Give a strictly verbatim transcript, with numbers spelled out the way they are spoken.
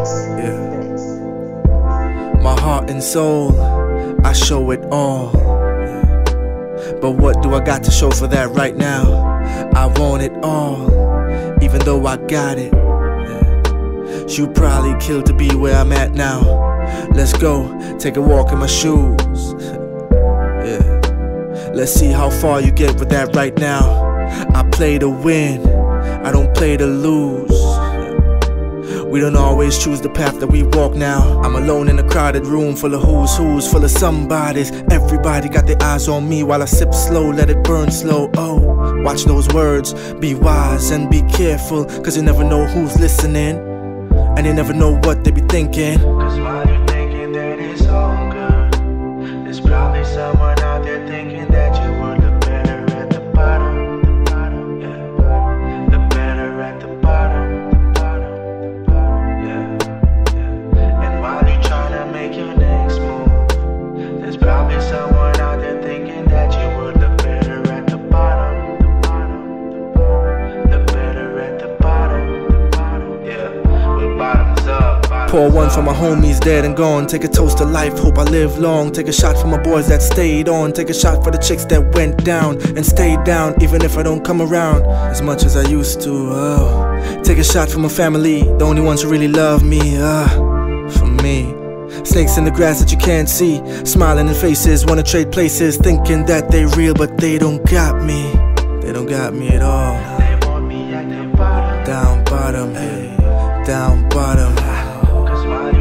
Yeah. My heart and soul, I show it all. But what do I got to show for that right now? I want it all, even though I got it. You probably killed to be where I'm at now. Let's go, take a walk in my shoes. Yeah. Let's see how far you get with that right now. I play to win, I don't play to lose. We don't always choose the path that we walk now. I'm alone in a crowded room full of who's who's, full of somebodies. Everybody got their eyes on me while I sip slow, let it burn slow. Oh, watch those words, be wise and be careful, cause you never know who's listening, and you never know what they be thinking. Cause while you're thinking that it's all good, there's probably someone out there thinking that you would look better at the bottom. The bottom, yeah. Look better at the bottom. The bottom, the bottom, yeah, yeah. And while you're trying to make your next move, there's probably someone out there thinking that you would look better at the bottom. The bottom, the bottom. Look better at the bottom. The bottom, yeah. Well, bottoms up. Pour one for my homies dead and gone. Take a toast to life, hope I live long. Take a shot for my boys that stayed on. Take a shot for the chicks that went down and stayed down, even if I don't come around as much as I used to. Oh. Take a shot for my family, the only ones who really love me. Ah, for me. Snakes in the grass that you can't see, smiling in faces, wanna trade places, thinking that they real, but they don't got me. They don't got me at all. They want me at the bottom. Down bottom, hey, down bottom. Cause while